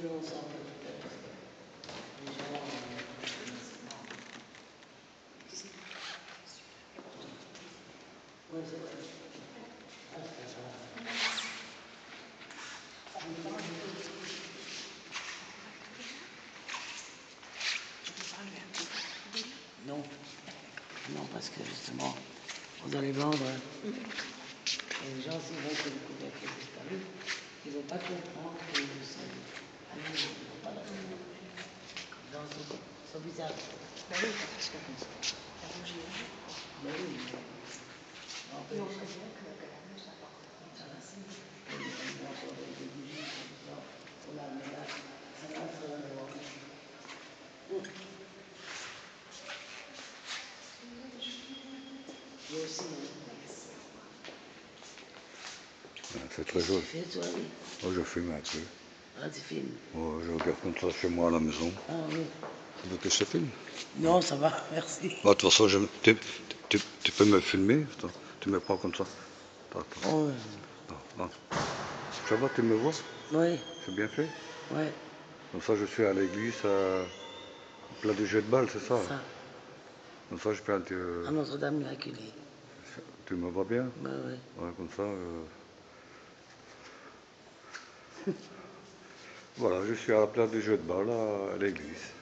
ensemble tout à l'heure. Les gens... Oui, c'est vrai. Ah, c'est ça. Non, non, parce que justement, on doit les vendre. Et les gens, s'ils vont se découvrir qu'ils ont disparu, ils ne vont pas comprendre que c'est amis, ils ne vont pas la faire. Dans son visage. Bah oui, parce que comme ça, la bougie est rouge. Mais oui, mais... Non, on sait bien que la mouche n'a pas compris. Ça va, c'est... On a encore des bougies comme ça. On a le ménage. Ça va, ça va le voir. Moi aussi, C'est très joli. tu fais, toi, oui. Moi, je fume un peu. Ah, tu filmes. Oh, je regarde comme ça chez moi à la maison. Ah oui. Tu veux que je te filme? Non, ça va, merci. Bah, de toute façon, tu peux me filmer. Attends, tu me prends comme ça. Attends, attends. Oh, Non. Ça va, tu me vois? oui, C'est bien fait? oui, Comme ça, je suis à l'église, plein de jeux de balles, c'est ça? ça. Comme ça, je peux un peu... À Notre-Dame Immaculée. Tu me vois bien? Oui, oui. Ouais, comme ça... Voilà, je suis à la place des jeux de balles à l'église.